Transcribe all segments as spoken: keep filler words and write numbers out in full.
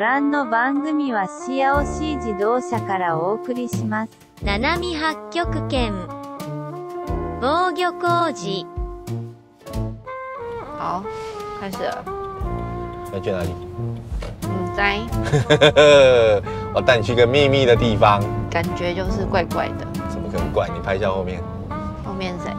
覧の番組はシアオシー自動車からお送りします。七海八極拳防御工事。 好，开始了。 要去哪里？ 嗯，在。 我带你去个秘密的地方。 感觉就是怪怪的。 怎么可能怪？你拍一下后面。 后面谁？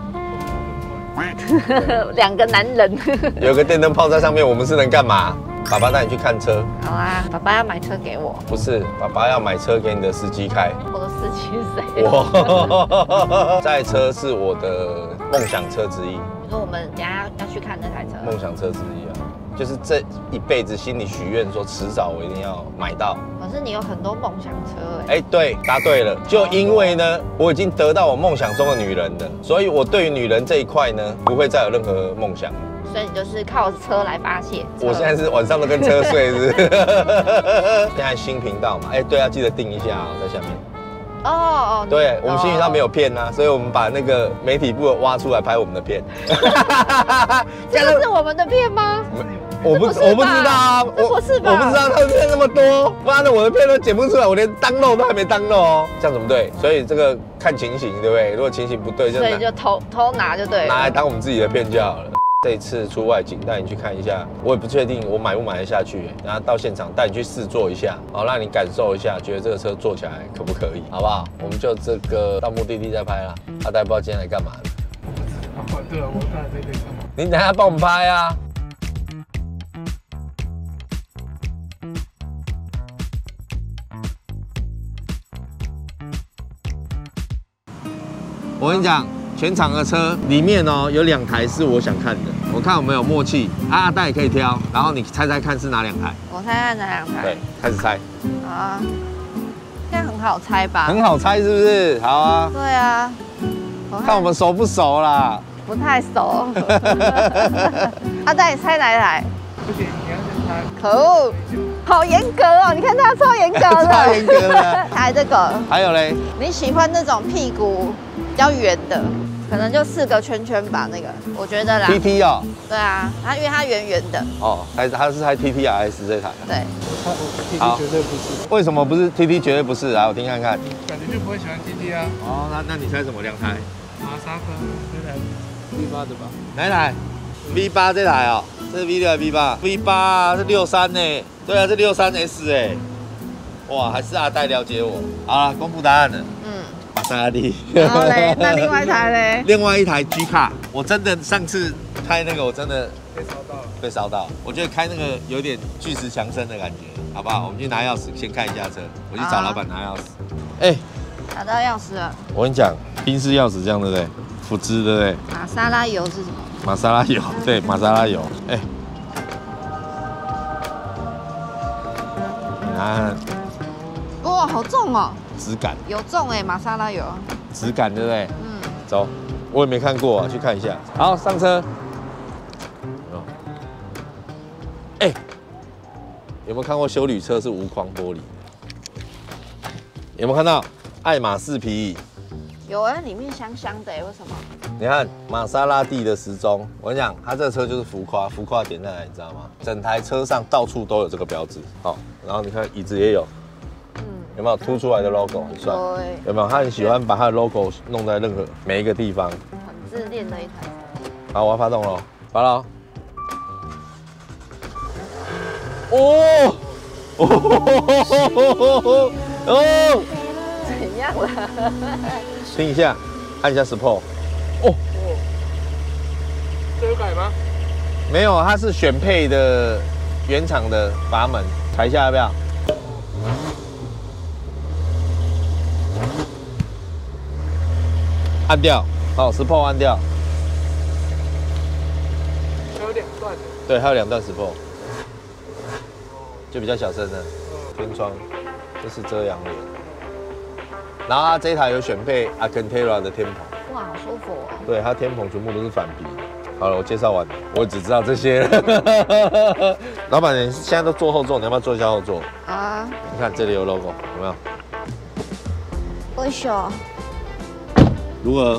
两个男人。 有个电灯泡在上面，我们是能干嘛？爸爸带你去看车。 好啊，爸爸要买车给我。 不是，爸爸要买车给你的司机开。 我的司机是谁？ 我。这台车是我的梦想车之一。 你说我们等下要去看那台车？ 梦想车之一啊，就是这一辈子心里许愿说，迟早我一定要买到。 可是你有很多梦想车哎。 哎，对，答对了。就因为呢，我已经得到我梦想中的女人了，所以我对于女人这一块呢，不会再有任何梦想了。 所以你就是靠车来发泄。 我现在是晚上都跟车睡，是不是？现在新频道嘛，哎，对啊，记得订一下啊，在下面。 哦哦， 对，我们新频道没有片啊，所以我们把那个媒体部挖出来拍我们的片。 这个是我们的片吗？ 我不，我不知道啊， 我不是吧？ 我不知道他们片那么多，不然呢我的片都剪不出来，我连download都还没download哦，这样怎么对？所以这个看情形，对不对？如果情形不对，就所以就偷偷拿就对了， 拿来当我们自己的片就好了。这一次出外景带你去看一下，我也不确定我买不买得下去，然后到现场带你去试坐一下，好让你感受一下，觉得这个车坐起来可不可以，好不好？我们就这个到目的地再拍啦。阿呆不知道今天来干嘛的？ 哦，对了，我看这可以干嘛？ 你等下帮我们拍啊。我跟你讲。全场的车里面哦，有两台是我想看的，我看有没有默契。阿呆也可以挑，然后你猜猜看是哪两台？ 我猜看哪两台？ 对，开始猜。 好啊，这样很好猜吧？ 很好猜是不是？好啊。 对啊。我看我们熟不熟啦？ 不太熟。阿呆，你猜哪一台？ 不行，你要先猜。 可恶，好严格哦！你看他超严格的。 超严格的。 还这个。 还有嘞？ 你喜欢那种屁股比较圆的？可能就四个圈圈吧，那个我觉得啦。 T T 哦。 对啊，它因为它圆圆的。 哦，还它是猜 T T R S 这台。 对。 T T 绝对不是。 为什么不是 T T 绝对不是？来，我听看看。 感觉就不会喜欢 T T 啊。 哦，那那你猜什么？两台。 马莎克这台 V 八的吧？ 哪一台 ？V 八这台哦，这是 V 六还是 V 八 ？V 八是六三呢。对啊，是六三 S 哎。哇，还是阿呆了解我。好了，公布答案了。嗯。玛莎拉蒂。 然后嘞，那另外一台嘞？ 另外一台 G 卡，我真的上次开那个，我真的被烧到了。 被烧到。我觉得开那个有点巨石强森的感觉，好不好？我们去拿钥匙，先看一下车。我去找老板拿钥匙。哎， 拿到钥匙了。 我跟你讲，宾士钥匙这样对不对？福兹对不对？ 玛莎拉油是什么？ 玛莎拉油，对，玛莎拉油。哎，你看， 哇，好重哦！ 质感有重哎，玛莎拉油。 质感对不对？ 嗯。 走，我也没看过，去看一下。好，上车。哎，有没有看过休旅车是无框玻璃？有没有看到爱马仕皮椅？ 有哎，里面香香的哎，为什么？ 你看玛莎拉蒂的时钟，我跟你讲，它这个车就是浮夸，浮夸点在哪里，你知道吗？整台车上到处都有这个标志，好，然后你看椅子也有，嗯，有没有凸出来的 logo 很帅？有没有？他很喜欢把他的 logo 弄在任何每一个地方， 很自恋的一台车。 好，我要发动了，发了。哦哦哦！ 怎样了？ 听一下，按一下 Sport。哦， 这有改吗？ 没有，它是选配的原厂的阀门，踩一下要不要？按掉，好 ，Sport 按掉。 还有两段。 对，还有两段 Sport， 就比较小声的。天窗，这是遮阳帘。然后它这一台有选配 Alcantara 的天棚。 哇，好舒服哦。 对，它天棚全部都是反皮的。好了，我介绍完了，我只知道这些了。老板，你现在都坐后座，你要不要坐一下后座？ 啊。 你看这里有 logo， 有没有？ 微秀。 如何？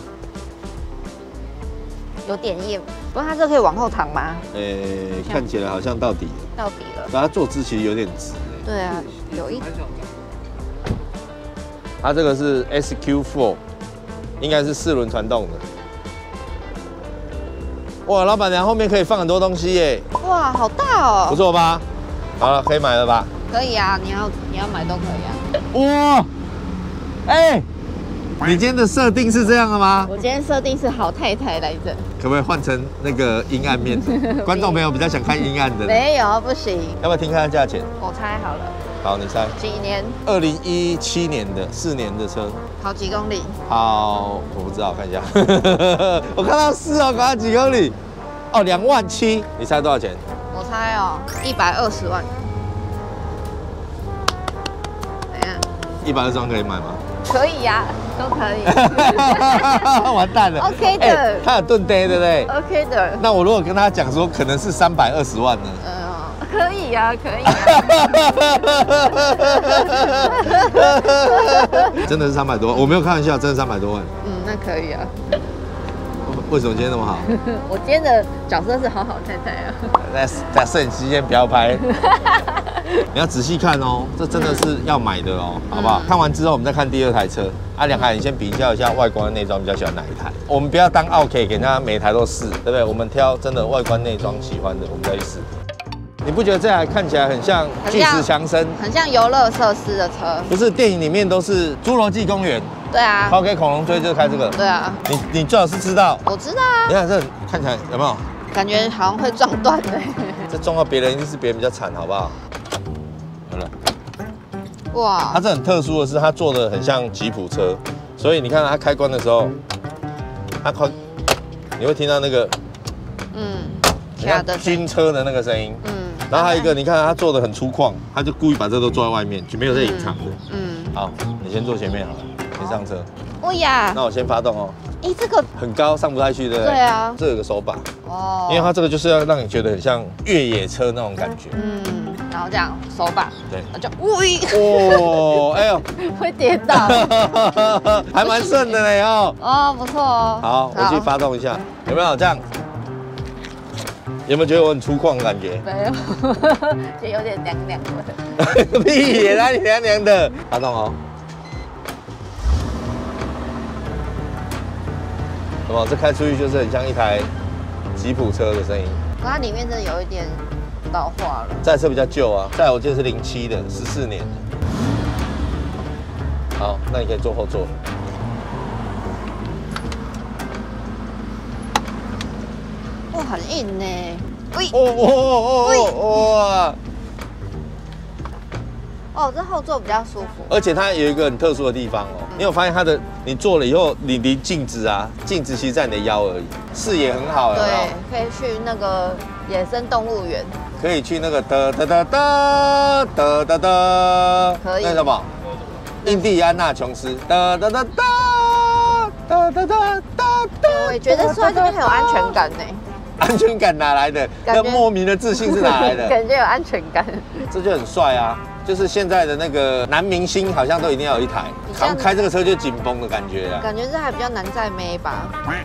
有点硬，不过它这可以往后躺吗？ 诶、看起来好像到底了。 到底了。 把它坐姿其实有点直诶。 对啊，有一很小张。 它这个是 S Q 四， 应该是四轮传动的。哇，老板娘后面可以放很多东西耶， 哇，好大哦， 不错吧？好了，可以买了吧？ 可以啊，你要你要买都可以啊。 哇，哎，你今天的设定是这样的吗？ 我今天设定是好太太来着， 可不可以换成那个阴暗面？观众朋友比较想看阴暗的， 没有不行， 要不要听看价钱？ 我猜好了， 好，你猜。 几年？ 二零一七年的，四年的车。 跑几公里？ 好，我不知道，看一下。我看到四哦，刚刚几公里？哦，两万七。你猜多少钱？ 我猜哦，一百二十万。怎样？ 一百二十万可以买吗？ 可以呀、啊，都可以。 完蛋了。 OK 的。 欸、他有盾呆，对不对 ？OK 的。 那我如果跟他讲说可能是三百二十万呢？ 嗯、呃，可以呀、啊，可以呀、啊。 真的是三百多万，我没有开玩笑，真的三百多万。 嗯，那可以啊。 为什么今天那么好？ 我今天的角色是好好太太啊。 在在摄影机先不要拍，你要仔细看哦，这真的是要买的哦，好不好？看完之后我们再看第二台车啊，两台你先比较一下外观内装，比较喜欢哪一台？我们不要当奥 K 给人家每台都试，对不对？我们挑真的外观内装喜欢的，我们再去试。你不觉得这台看起来很像巨石强森， 很像游乐设施的车？ 不是，电影里面都是侏罗纪公园。 对啊， 抛给恐龙追就是开这个。 对啊， 你你最好是知道。 我知道啊。 你看这看起来有没有？ 感觉好像会撞断的。 这撞到别人一定是别人比较惨，好不好？好了。 哇， 它这很特殊的是，它做的很像吉普车，所以你看它开关的时候，它开，你会听到那个， 嗯， 像军车的那个声音。嗯。然后还有一个，你看它做的很粗犷，它就故意把这都做在外面，就没有在隐藏的。嗯。好，你先坐前面好了。先上车。 哦呀， 那我先发动哦。 哎，这个很高，上不太去，对不对？ 对啊。 这有个手把。 哦。 因为它这个就是要让你觉得很像越野车那种感觉。 嗯。然后这样手把。 对。 就喂。 哦，哎呦。 会跌倒。 还蛮顺的嘞哦。 哦，不错哦。 好，我去发动一下，有没有这样？有没有觉得我很粗犷的感觉？ 没有，就有点凉凉的。 屁耶，哪里凉凉的？发动哦。有没有？这开出去就是很像一台吉普车的声音。 可它里面真的有一点老化了。 这台车比较旧啊，这台我记得是零七的，十四年的。好，那你可以坐后座了。 哇，很硬呢。喂。 哦哦哦哦哇！ 哦，这后座比较舒服。 而且它有一个很特殊的地方哦，你有发现它的，你坐了以后，你离镜子啊，镜子其实在你的腰而已，视野很好，有没有？ 对，可以去那个野生动物园。 可以去那个哒哒哒哒哒哒哒， 可以。 那什么？印第安纳琼斯，哒哒哒哒哒哒哒哒。 我也觉得坐在这边很有安全感呢。 安全感哪来的？那莫名的自信是哪来的？ 感觉有安全感， 这就很帅啊！就是现在的那个男明星，好像都一定要有一台，好像开这个车就紧绷的感觉啊。 感觉这还比较难载妹吧？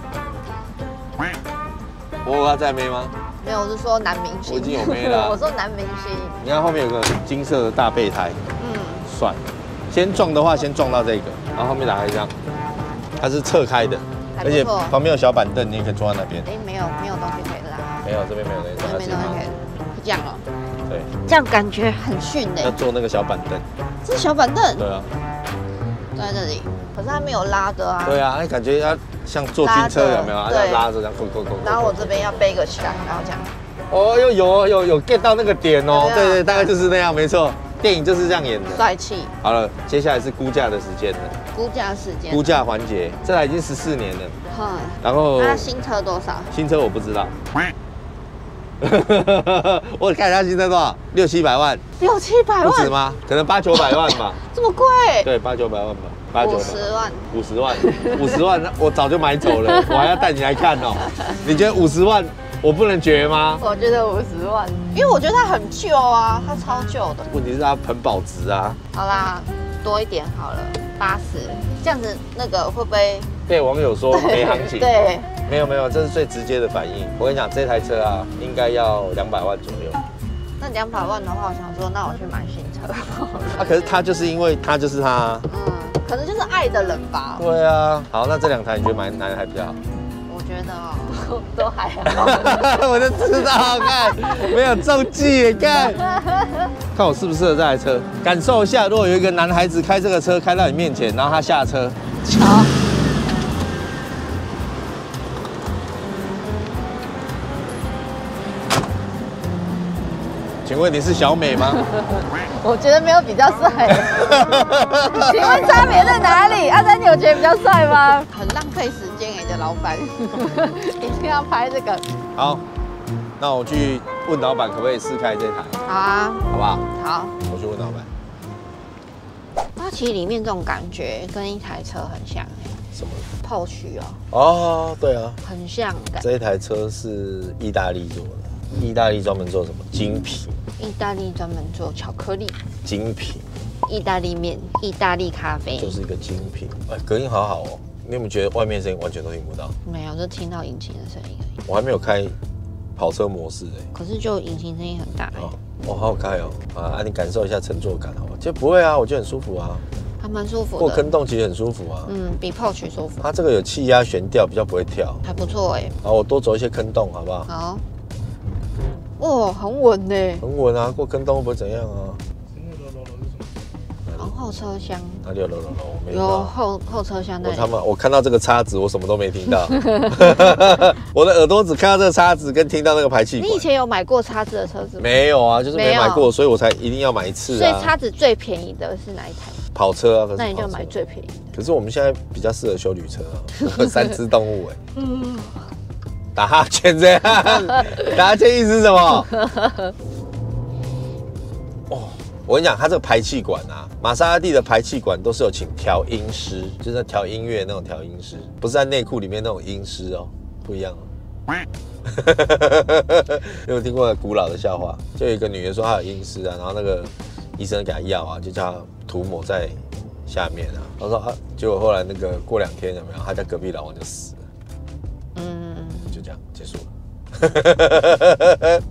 我有要载妹吗？ 没有，我是说男明星。 我已经有妹了。 我说男明星。 你看后面有个金色的大备胎，嗯，帅。先撞的话，先撞到这个，然后后面打开这样，它是侧开的。而且旁边有小板凳，你也可以坐在那边。 哎，没有没有东西可以拉。 没有，这边没有东西， 这边没东西可以，这样哦。 对。 这样感觉很逊呢。 要坐那个小板凳。 这是小板凳。 对啊。 坐在这里，可是它没有拉的啊。 对啊，哎，感觉要像坐军车有没有？要拉着这样，扣扣扣。 然后我这边要背个起来，然后这样。 哦，有有有有 get 到那个点哦，对对，大概就是那样，没错。电影就是这样演的， 帅气。 好了，接下来是估价的时间了。 估价时间。 估价环节，这台已经十四年了。嗯。然后。 它新车多少？ 新车我不知道。我看一下新车多少，六七百万。 六七百万？ 不止吗？可能八九百万吧。 这么贵？ 对，八九百万吧。八九五十万。 五十万，五十万，我早就买走了，我还要带你来看哦。你觉得五十万？我不能绝吗？ 我觉得五十万，因为我觉得它很旧啊，它超旧的。 问题是它很保值啊。 好啦，多一点好了，八十，这样子那个会不会被网友说没行情？ 对， 没有没有，这是最直接的反应。我跟你讲，这台车啊，应该要两百万左右。 那两百万的话，我想说，那我去买新车。 啊，可是他就是因为他就是他， 嗯，可能就是爱的人吧。 对啊。好，那这两台你觉得买哪台比较好？ 我觉得哦，都还好。 我就知道，看没有中计，看看我适不适合这台车，感受一下。如果有一个男孩子开这个车开到你面前，然后他下车， 好。 请问你是小美吗？ 我觉得没有比较帅。请问差别在哪里？阿丹，你有觉得比较帅吗？很浪费时间哎，这老板一定要拍这个。 好，那我去问老板可不可以试开这台， 好啊， 好不好？ 好。 我去问老板。 它其实里面这种感觉跟一台车很像哎。 什么？ 炮区哦。 哦，对啊， 很像感。 这一台车是意大利做的。意大利专门做什么？精品。 意大利专门做巧克力。 精品。 意大利面、意大利咖啡， 就是一个精品。哎，隔音好好哦。你有没有觉得外面声音完全都听不到？ 没有，就听到引擎的声音而已。 我还没有开跑车模式哎。 可是就引擎声音很大哎。 哦，哇，好好开哦。啊，你感受一下乘坐感好不好？就不会啊，我觉得很舒服啊。 还蛮舒服的。 过坑洞其实很舒服啊。 嗯，比炮曲舒服。 它这个有气压悬吊，比较不会跳。 还不错哎。 好，我多走一些坑洞好不好？ 好。哇，很稳呢。 很稳啊，过坑洞会不会怎样啊？ 然后后车厢。 哪里有楼楼楼？我没有后后车厢那里。 我他妈，我看到这个叉子，我什么都没听到。我的耳朵只看到这个叉子，跟听到那个排气管。 你以前有买过叉子的车子吗？ 没有啊，就是没买过，所以我才一定要买一次啊。 所以叉子最便宜的是哪一台？ 跑车啊，可是那你就买最便宜的。 可是我们现在比较适合休旅车啊，三只动物哎。嗯。打哈欠这样，打哈欠意思是什么？哦，我跟你讲，它这个排气管啊，玛莎拉蒂的排气管都是有请调音师，就是在调音乐那种调音师，不是在内裤里面那种音师哦，不一样哦。有没有听过古老的笑话？就有一个女人说她有阴湿啊，然后那个医生给她药啊，就叫她涂抹在下面啊。她说啊，结果后来那个过两天有没有，她家隔壁老王就死了。嗯，就这样结束了。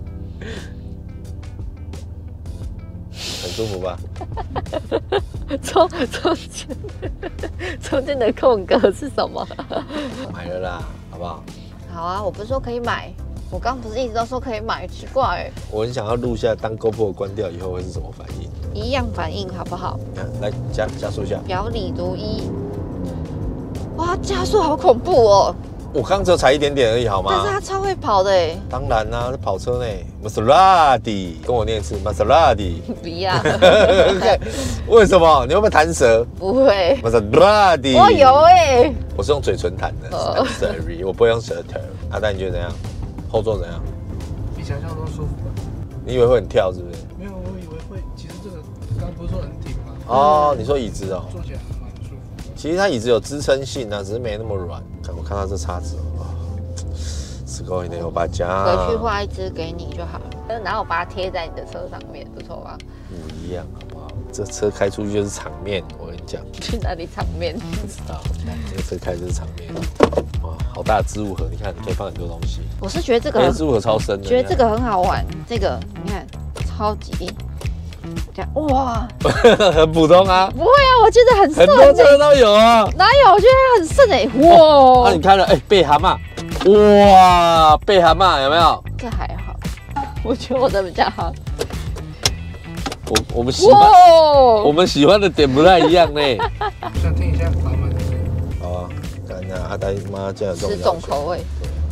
很舒服吧？ 中中间中间的空格是什么？ 买了啦，好不好？ 好啊，我不是说可以买，我刚不是一直都说可以买，奇怪哎。 我很想要录下当 GoPro 关掉以后会是什么反应？ 一样反应好不好？ 来加加速一下。 表里如一。哇，加速好恐怖哦！ 我刚只有踩一点点而已，好吗？ 但是他超会跑的哎。 当然啦、啊，是跑车呢 ，Maserati， 跟我念一次 Maserati。 不要。 为什么？你会不会弹舌？ 不会。 Maserati。 我有哎、欸。 我是用嘴唇弹的 ，Maserati， 我不会用舌头。阿丹，你觉得怎样？后座怎样？ 比想象中舒服吧？ 你以为会很跳是不是？ 没有，我以为会。其实这个刚刚不是说很挺吗？ 哦，你说椅子哦。 坐起来蛮舒服。 其实它椅子有支撑性啊，只是没那么软。我看到这叉子哦，すごいね，我把它夹。 回去画一支给你就好了，然后把它贴在你的车上面，不错吧？ 不一样，好不好？这车开出去就是场面，我跟你讲。 去哪里场面？ 不知道，这个车开就是场面。哇，好大的置物盒，你看，你可以放很多东西。 我是觉得这个， 哎，置物盒超深的。 觉得这个很好玩，这个你看，超级。这样哇， 很普通啊。 不会啊，我觉得很顺、欸。 很多车都有啊。 哪有？我觉得它很顺哎、欸。哇！ 那、啊、你看了，哎、欸，贝蛤蟆，哇，贝蛤蟆有没有？ 这还好，我觉得我的比较好。 我我们喜欢，我们喜欢的点不太一样呢。 想听一下老板的声音。 好啊，看一下阿呆妈这样十种口味。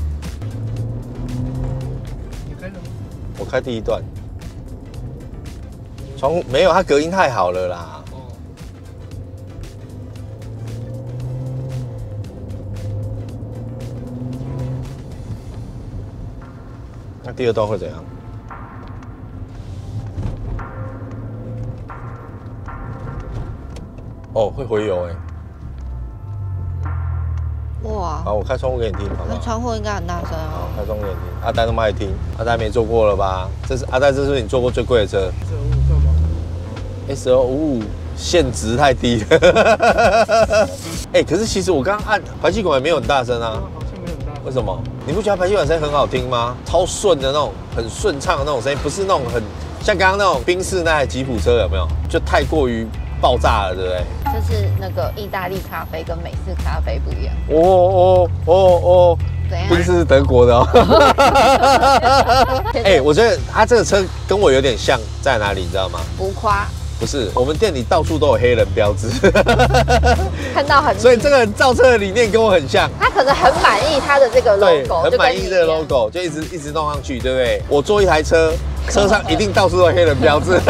你开什么？ 我开第一段。窗户没有，它隔音太好了啦。哦。那第二段会怎样？哦，会回油哎、 欸。哇！ 好，我开窗户给你听，好不好？ 窗户应该很大声哦。 好，开窗户给你听。阿呆那么爱听，阿呆没坐过了吧？这是阿呆，这是你坐过最贵的车。S O 五五限值太低了。哎、欸，可是其实我刚刚按排气管也没有很大声啊。 好像没有很大。 为什么？你不觉得排气管声音很好听吗？超顺的那种，很顺畅的那种声音，不是那种很像刚刚那种宾士那台吉普车有没有？就太过于爆炸了，对不对？ 这是那个意大利咖啡跟美式咖啡不一样。 哦哦哦哦， 怎样？ 宾士是德国的哦。哎、欸，我觉得它这个车跟我有点像，在哪里你知道吗？ 浮夸。 不是，我们店里到处都有黑人标志， 看到很， 所以这个人造车的理念跟我很像。 他可能很满意他的这个 logo， 很满意这个 logo， 就一直一直弄上去，对不对？我坐一台车，车上一定到处都有黑人标志。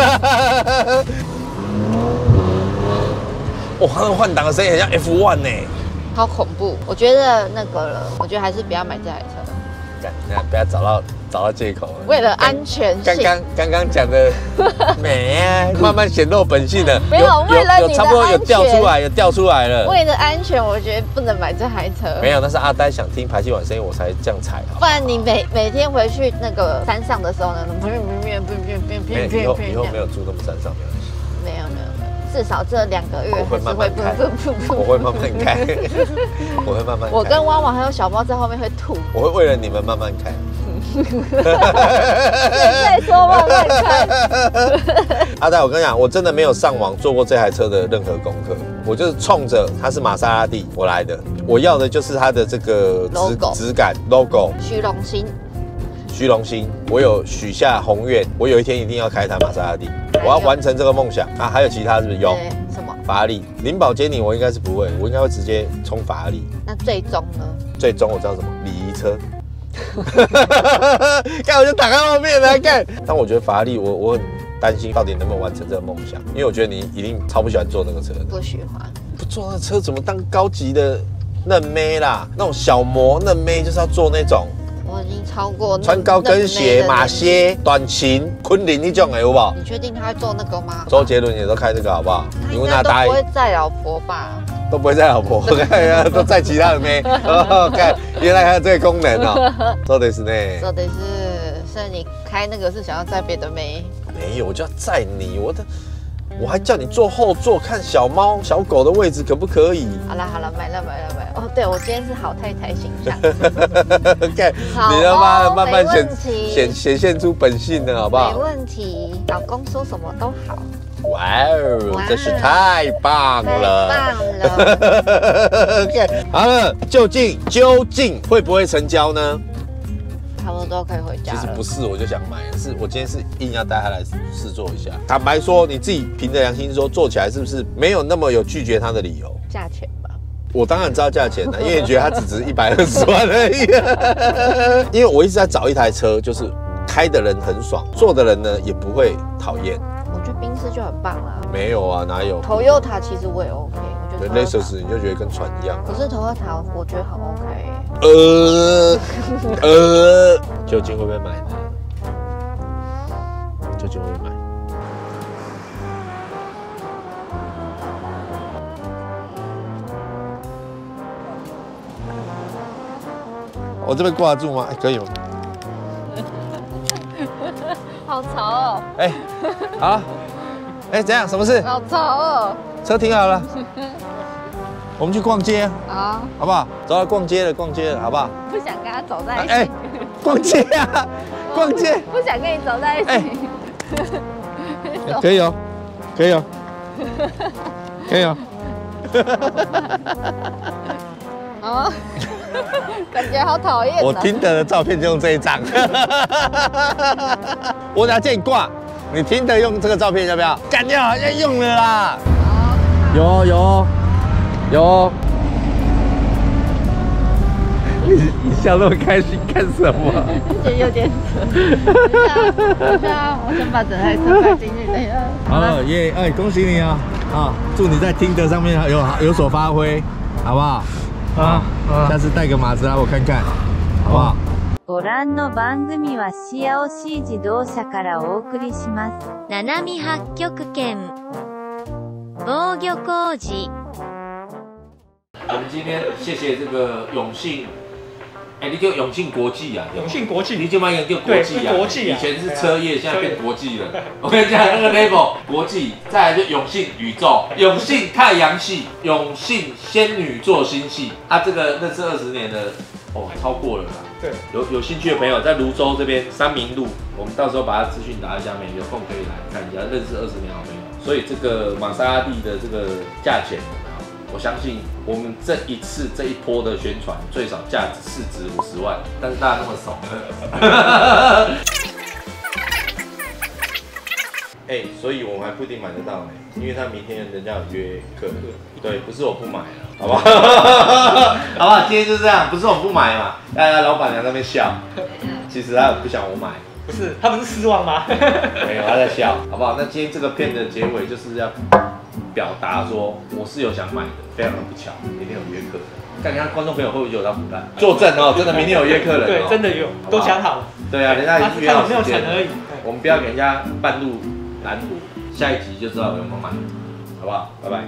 哇，那换挡的声音很像 F 一 呢， 好恐怖。我觉得那个了，我觉得还是不要买这台车。 干，那不要找到找到借口了。 为了安全性， 刚刚刚刚讲的美啊，慢慢显露本性了。 没有，为了你的安全， 差不多有掉出来，有掉出来了。 为了安全，我觉得不能买这台车。 没有，那是阿呆想听排气管声音，我才这样踩。 不然你每每天回去那个山上的时候呢，不不不不以后以后没有住那么山上没关系。 没有没有没有，至少这两个月我会慢慢开，我会慢慢开，我会慢慢开。 我跟汪汪还有小猫在后面会吐。 我会为了你们慢慢开。 现在说慢慢开。 阿呆，我跟你讲，我真的没有上网做过这台车的任何功课，我就是冲着它是玛莎拉蒂我来的，我要的就是它的这个质质感 logo。 虚荣心。 虚荣心，我有许下宏愿，我有一天一定要开一台玛莎拉蒂，我要完成这个梦想啊！还有其他是不是有？ 什么？ 法拉利、林宝坚尼我应该是不会，我应该会直接冲法拉利。 那最终呢？ 最终我知道什么？礼仪车。看我就打开后面来看，但我觉得法拉利我我很担心到底能不能完成这个梦想，因为我觉得你一定超不喜欢坐那个车的。 不喜欢。 不坐那个车怎么当高级的嫩妹啦？那种小模嫩妹就是要坐那种。 我已经超过穿高跟鞋、马靴、短裙、昆凌那种的，好不好？ 你确定他会做那个吗？ 周杰伦也都开这个，好不好？ 他应该都不会载老婆吧？ 都不会载老婆，看都载其他的妹。看，原来还有这个功能哦。そうですね。 そうです。所以你开那个是想要载别的妹？ 没有，我就要载你，我的。我还叫你坐后座看小猫、小狗的位置，可不可以？ 好了好了，买了买了买了。哦，对，我今天是好太太形象。 看，你他妈慢慢显显显现出本性了，好不好？ 没问题，老公说什么都好。 哇哦，真是太棒了！ 太棒了。 OK， 好了，究竟究竟会不会成交呢？ 差不多都可以回家了。 其实不是，我就想买，是我今天是硬要带他来试坐一下。坦白说，你自己凭着良心说，做起来是不是没有那么有拒绝他的理由？ 价钱吧。 我当然知道价钱了，因为你觉得它只值一百二十万而已。因为我一直在找一台车，就是开的人很爽，坐的人呢也不会讨厌。 我觉得宾士就很棒啊。 没有啊，哪有 ？Toyota 其实我也 OK， 我觉得 Lexus 你就觉得跟船一样。 可是 Toyota 我觉得很 OK。 呃呃，究竟会不会买呢？究竟会不会买？我这边挂得住吗？哎，可以吗？ 好潮哦！ 哎，好，哎，怎样？什么事？ 好潮哦！ 车停好了，我们去逛街， 好， 好不好？走到逛街了，逛街了，好不好？ 不想跟他走在一起。 哎，逛街啊，逛街， 不想跟你走在一起。 哎，可以哦，可以哦，可以哦。 啊，感觉好讨厌。 我听得的照片就用这一张，我等下借你挂，你听得用这个照片要不要？干掉，要用了啦。有有有。你你笑那么开心干什么？ 觉得有点扯。等一下，我先把整台车开进去，等一下。 好了耶！哎，恭喜你啊！啊，祝你在听得上面有有所发挥，好不好？啊，下次带个马自拉我看看，好不好？ ご覧の番組はシアオシー自動車からお送りします。七海八極拳防御工事。 我们今天谢谢这个永信，哎，你叫永信国际啊？ 永信国际， 你就卖一个叫国际啊？ 国际啊， 以前是车业，现在变国际了。我跟你讲，那个 label 国际，再来就永信宇宙、永信太阳系、永信仙女座星系，啊，这个认识二十年的哦，超过了啦。 对， 有有兴趣的朋友在泸州这边三民路，我们到时候把它资讯打在下面，有空可以来看一下，认识二十年好朋友。所以这个玛莎拉蒂的这个价钱，我相信我们这一次这一波的宣传最少价值市值五十万，但是大家那么怂。哎、欸，所以我们还不一定买得到呢，因为他明天人家有约客人。对，不是我不买了，好不好？好不好？今天就这样，不是我不买嘛，大家老板娘在那边笑，其实他不想我买。 不是，他不是失望吗？ 没有，他在笑，好不好？那今天这个片的结尾就是要表达说，我是有想买的，非常的不巧，明天有约客人。看看观众朋友会不会有到腐烂？作证哦，真的明天有约客人、哦。 对，真的有，都讲好了。 对啊，人家已经约好时间了。 没有成而已。 我们不要给人家半路拦阻，下一集就知道有没有买，好不好？拜拜。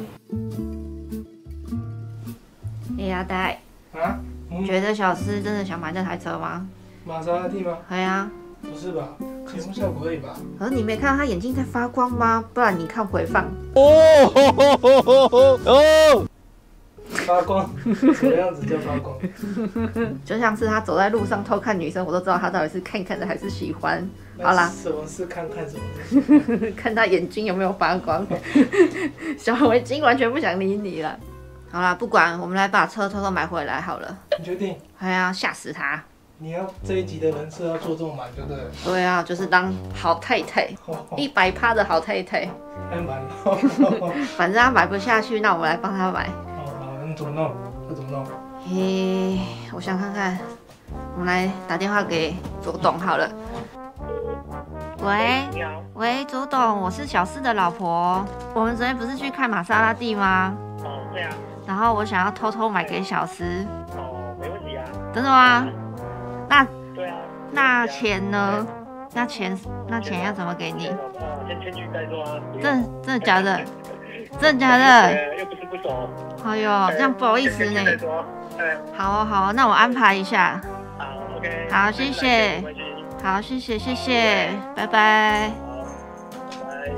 哎呀，呆， 啊？嗯、 觉得小思真的想买这台车吗？ 玛莎拉蒂吗？ 对啊。 不是吧？节目效果而已吧？ 可是你没看到他眼睛在发光吗？不然你看回放。 哦哦。 发光，什么样子叫发光？ 就像是他走在路上偷看女生，我都知道他到底是看看的还是喜欢。好啦， 什么是看看什么？ 看他眼睛有没有发光。小围巾完全不想理你了。好啦，不管，我们来把车偷偷买回来好了。 你决定？ 哎呀，吓死他！ 你要这一集的人设要做这么满，对不对？ 对啊，就是当好太太，一百趴的好太太。 太满了。 反正他买不下去，那我们来帮他买。 你怎么弄？这怎么弄？ 嘿，我想看看，我们来打电话给左董好了。喂， 你好， 喂，左董，我是小四的老婆。我们昨天不是去看玛莎拉蒂吗？ 哦，对啊。 然后我想要偷偷买给小思。 哦，没问题啊。 真的吗？那对啊。 那钱呢？那钱那钱要怎么给你？ 呃，先先去再说啊。 真真的假的？真的假的？ 又不是不熟。 哎呦，这样不好意思呢。好哦好哦，那我安排一下。 好 ，OK。 好，谢谢。好，谢谢谢谢，拜拜。 好，拜拜。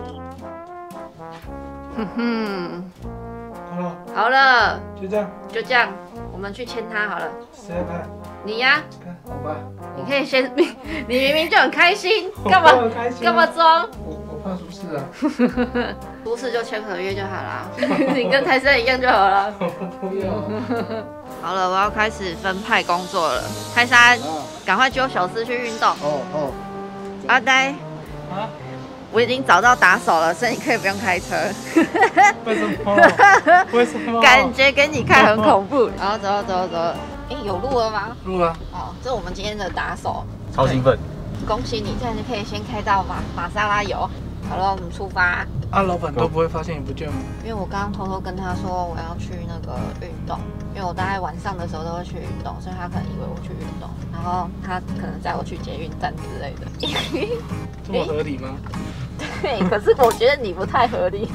哼哼， 好了， 好了， 就这样， 就这样，我们去牵他好了。 谁来看？ 你呀？ 看，好吧。 你可以先，你你明明就很开心，干嘛干嘛装？ 我我怕出事啊。 出事就签合约就好了，你跟泰森一样就好了。 不要。 好了，我要开始分派工作了。泰山，赶快揪小思去运动。 哦哦。 阿呆， 啊？ 我已经找到打手了，所以你可以不用开车。 为什么？为什么？ 感觉给你看很恐怖。好，走了走了走了。哎，有录了吗？ 录了。 哦，这是我们今天的打手。 超兴奋！ 恭喜你，这样就可以先开到玛玛莎拉油。好了，我们出发。 啊，老板都不会发现你不见吗？ 因为我刚刚偷偷跟他说我要去那个运动，因为我大概晚上的时候都会去运动，所以他可能以为我去运动，然后他可能载我去捷运站之类的。 这么合理吗？ 对，可是我觉得你不太合理。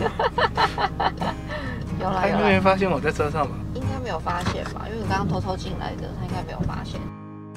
有啦他应该没发现我在车上吧？ 应该没有发现吧，因为你刚刚偷偷进来的，他应该没有发现。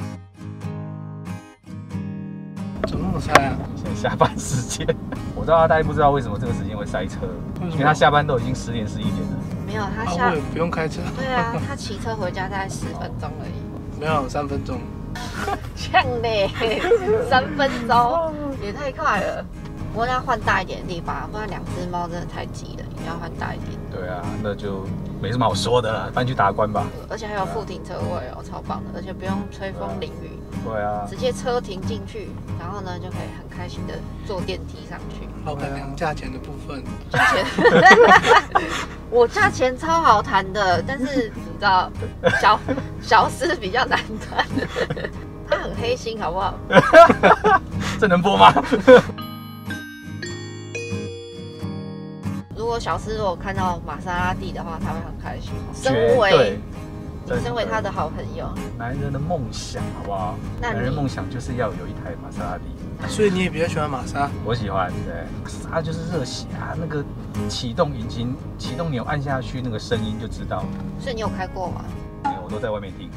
怎么那么塞啊？ 现在下班时间，我知道大家不知道为什么这个时间会塞车，因为他下班都已经十点十一点了。 没有，他啊， 下我也不用开车。 对啊，他骑车回家大概十分钟而已。 没有，三分钟。 呛嘞，三分钟也太快了。不过要换大一点的地方，不然两只猫真的太挤了，一定要换大一点。 对啊，那就没什么好说的了，搬去达官吧。 而且还有副停车位哦，超棒的，而且不用吹风淋雨。 对啊， 直接车停进去，然后呢就可以很开心的坐电梯上去。 老板娘价钱的部分， 价钱，我价钱超好谈的，但是你知道小小事比较难谈，他很黑心，好不好？ 这能播吗？ 如果小思如果看到玛莎拉蒂的话，他会很开心。 绝身为对。 你身为他的好朋友， 男人的梦想好不好？ 那男人梦想就是要有一台玛莎拉蒂。 所以你也比较喜欢玛莎？ 我喜欢，对，玛莎就是热血啊，那个启动引擎、启动钮按下去，那个声音就知道。 所以你有开过吗？ 没有，我都在外面听。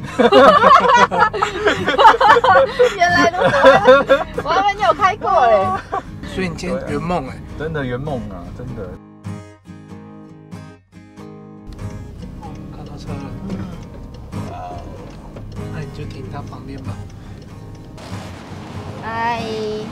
原来如此，我还以为你有开过嘞。 所以你今天圆梦哎， 真的圆梦啊，真的。 看到车了。 就停他旁边吧。 嗨，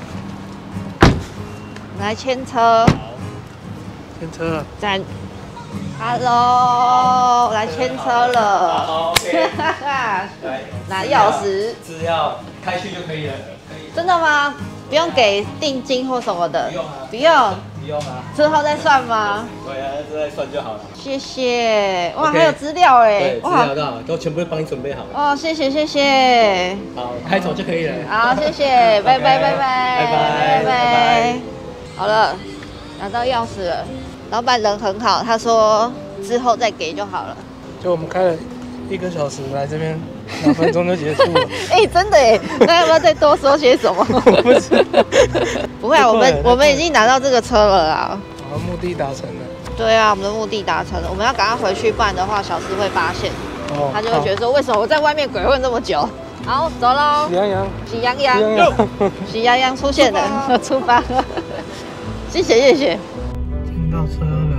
来牵车， 牵车。 站。Hello， 来牵车了。 好 ，OK。 来，拿钥匙。 只要开去就可以了。可以。 真的吗？不用给定金或什么的。 不用啊。 不用。 不用啊。 之后再算吗？ 对啊，之后再算就好了。 谢谢。哇，还有资料哎。 对，资料到都全部帮你准备好了。 哦，谢谢谢谢。 好，开走就可以了。 好，谢谢，拜拜拜拜拜拜拜拜。好了，拿到钥匙了。老板人很好，他说之后再给就好了。 就我们开了一个小时来这边，两分钟就结束了。 哎，真的哎，那要不要再多说些什么？ 不是， 不会啊，我们我们已经拿到这个车了啊。 好，目的达成了。 对啊，我们的目的达成了，我们要赶快回去，不然的话小师会发现， 哦， 他就会觉得说为什么我在外面鬼混这么久。好，走喽。 喜羊羊， 喜羊羊， 喜羊羊， 喜羊羊出现了，出发。谢谢谢谢。 听到车了。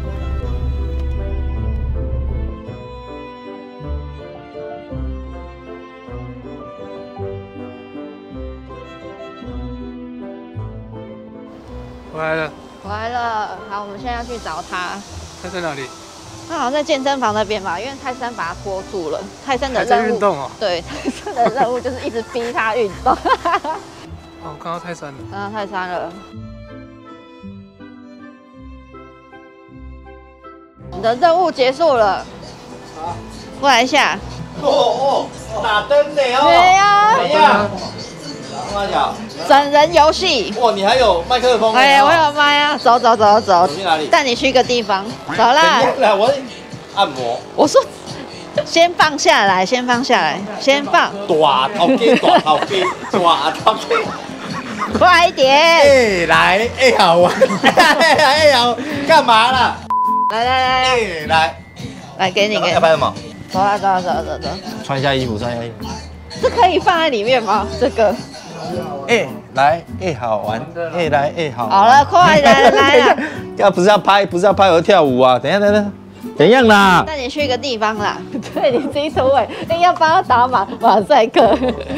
回来了。 回来了，好，我们现在要去找他。 他在哪里？ 他好像在健身房那边吧，因为泰山把他拖住了。泰山的还在任务， 运动哦。 对，泰山的任务就是一直逼他运动。 哦，我看到泰山了。 看到泰山了。你的任务结束了。好，过来一下。 哦哦，打灯的哦。 对呀。 怎样？我讲。 整人游戏。 哇，你还有麦克风？ 哎，我有麦啊！走走走走。 去哪里？ 带你去一个地方。走啦。 来，我按摩。 我说，先放下来，先放下来，先放。 大头鸡，大头鸡，大头鸡。 快一点！ 哎，来，哎好玩，哎哎好，干嘛啦？ 来来来哎来， 来给你给你。 要拍什么？ 走啊走啊走啊走走。 穿一下衣服，穿一下衣服。 这可以放在里面吗？这个。 哎，来，哎好玩，哎来，哎好。 好了，快来来了。 要不是要拍，不是要拍，我要跳舞啊！等一下，等一下，怎样啦？ 带你去一个地方啦。对，你自己突围，哎，要帮他打马马赛克。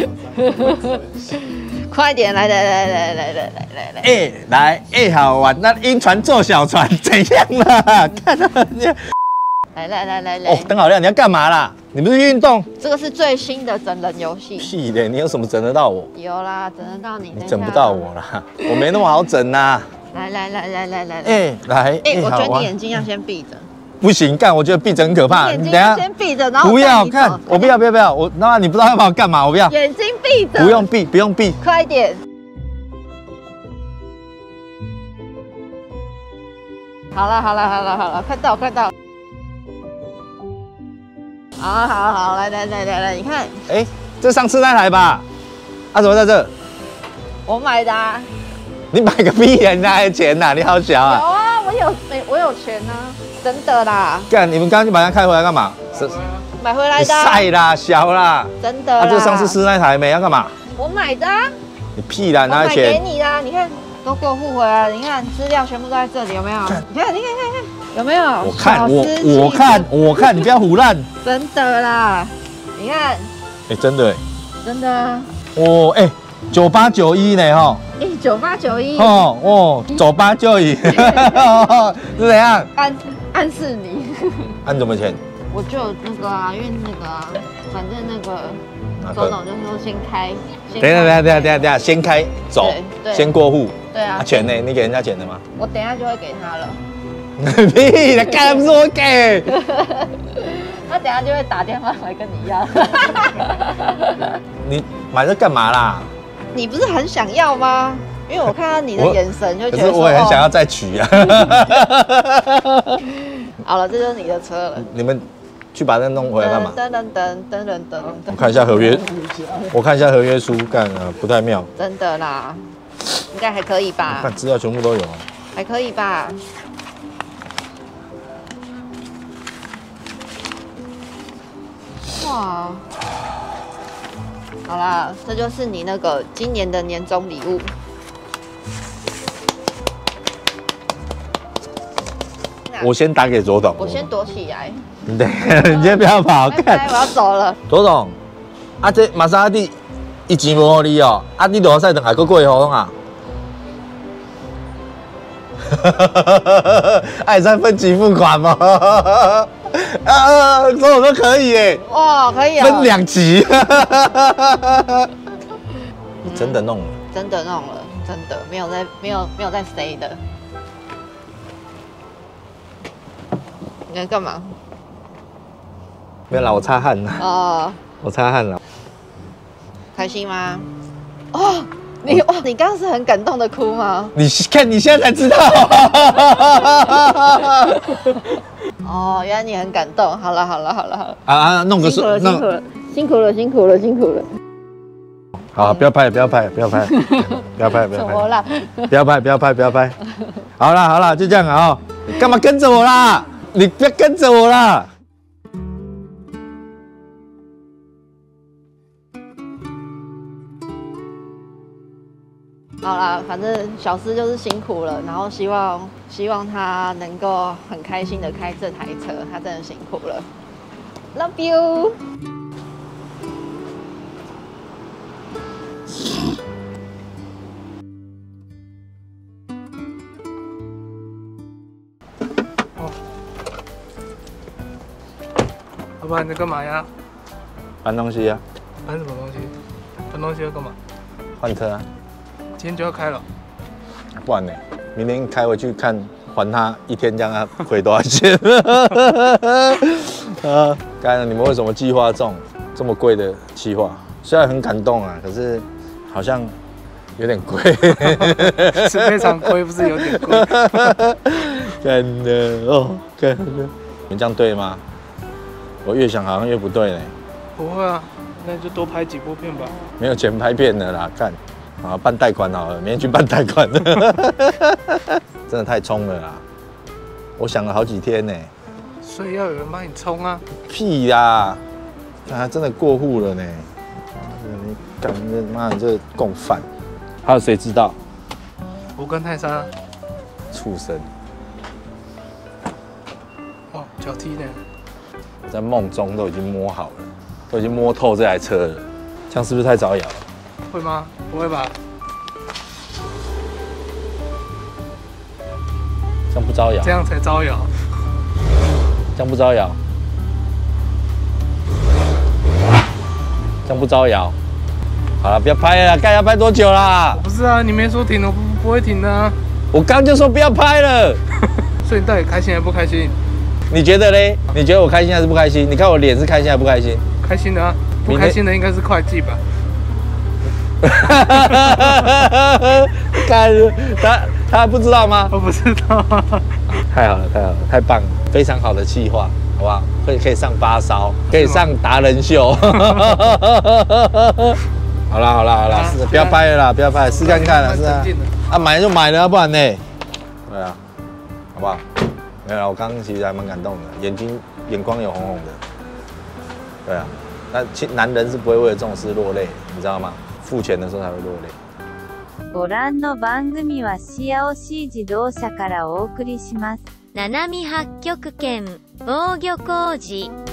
快点，来来来来来来来来来。 哎，来，哎好玩，那晕船坐小船怎样啦？看到你。 来来来来来。 哦，灯好亮，你要干嘛啦？你不是运动？ 这个是最新的整人游戏。 屁的，你有什么整得到我？ 有啦，整得到你。 你整不到我啦，我没那么好整呐。 来来来来来来。 哎，来， 哎，我觉得你眼睛要先闭着。 不行，干，我觉得闭着很可怕。 眼睛要先闭着，然后不要看，我不要不要不要，我那你不知道要把我干嘛，我不要。 眼睛闭着。 不用闭，不用闭。 快一点。好了好了好了好了，快到快到。好好好，来来来来来，你看， 哎，这上次那台吧？啊，怎么在这？ 我买的啊。 你买个屁呀！你哪来钱呐？你好小啊！ 有啊，我有我有钱啊，真的啦。 干，你们刚刚就把它开回来干嘛？是买回来的。 晒啦，小啦。 真的啦。 啊，这上次是那台没要干嘛？ 我买的啊。 你屁啦，哪来钱？ 我买给你啦，你看都过户回来了，你看资料全部都在这里，有没有？你看，你看，你看，看，有没有？ 我看，我我看，我看，你不要胡乱。 真的啦，你看。 哎，真的。 真的啊。 哦，哎，九八九一呢，哈。 哎，九八九一。 哦哦，九八九一，是怎样？ 暗暗示你。 按什么钱？ 我就那个啊，因为那个啊，反正那个。周总就说先开， 等一下等一下等一下等一下等一下，先开走，先过户。 对啊。 钱呢？你给人家钱的吗？ 我等一下就会给他了。 屁的，干不是我给。 他等一下就会打电话来跟你要。 你买这干嘛啦？ 你不是很想要吗？因为我看到你的眼神就觉得。 可是我也很想要再取啊。 好了，这就是你的车了。 你们。去把那弄回来干嘛？ 噔噔噔噔噔噔。 我看一下合约，我看一下合约书，干啊不太妙。 真的啦，应该还可以吧？ 看资料全部都有啊。 还可以吧？哇！好啦，这就是你那个今年的年终礼物。 我先打给左董。 我先躲起来。 对，你先不要跑， 看。我要走了。 左董， 啊，这玛莎拉蒂一钱无互你哦，啊，你落赛等下搁过户啊？爱再分期付款吗？啊，所有都可以耶！ 哇，可以啊、 分两期。真的弄了， 真的弄了，真的没有在没有没有在塞的。你在干嘛？ 没有啦，我擦汗了。 哦， 我擦汗了。 开心吗？哦，你哇，你刚刚是很感动的哭吗？ 你看，你现在才知道。 哦，原来你很感动。好了好了好了好了。 啊啊，弄个辛苦了弄辛苦了辛苦了辛苦了辛苦了。 好，不要拍，不要拍，不要拍，不要拍，不要拍， 怎么啦？ 不要拍，不要拍，不要拍。好啦好啦，就这样啊！你干嘛跟着我啦？你不要跟着我啦！ 好啦，反正小思就是辛苦了，然后希望希望他能够很开心的开这台车，他真的辛苦了。Love you。 老板，你在干嘛呀？ 搬东西啊， 搬什么东西？搬东西要干嘛？ 换车啊， 今天就要开了。 不然呢？明天开回去看，还他一天，这样他亏多少钱？啊，刚才你们为什么计划这种这么贵的计划？虽然很感动啊，可是好像有点贵。 是非常贵，不是有点贵。 真的哦，真的。你这样对吗？我越想好像越不对呢。 不会啊，那就多拍几部片吧。 没有钱拍片了啦，干，啊，办贷款好了，明天去办贷款。真的太冲了啦！我想了好几天呢。 所以要有人帮你冲啊。 屁呀！还真的过户了呢。你干这妈的这个共犯，还有谁知道？ 我跟泰山。 畜生！ 哦，脚踢呢？ 我在梦中都已经摸好了，都已经摸透这台车了，这样是不是太招摇了？ 会吗？不会吧？ 这样不招摇？ 这样才招摇。 这样不招摇？这样不招摇？好了，不要拍了，该要拍多久啦？ 不是啊，你没说停，我不不会停的啊。 我刚就说不要拍了。 所以你到底开心还不开心？ 你觉得嘞？你觉得我开心还是不开心？你看我脸是开心还是不开心？ 开心的啊，不开心的应该是会计吧。 看他他不知道吗？ 我不知道。 太好了，太好了，太棒了，非常好的企划，好不好？可以可以上发烧，可以上达人秀。好啦好啦好啦，是不要拍了啦，不要拍，试看看啦，是啊。啊，买就买了，不然呢？对啊，好不好？没有啦，我刚刚其实还蛮感动的，眼睛眼眶有红红的。对啊，那其男人是不会为了这种事落泪，你知道吗？付钱的时候才会落泪。 ご覧の番組はシアオシー自動車からお送りします。七海八極拳防御工事。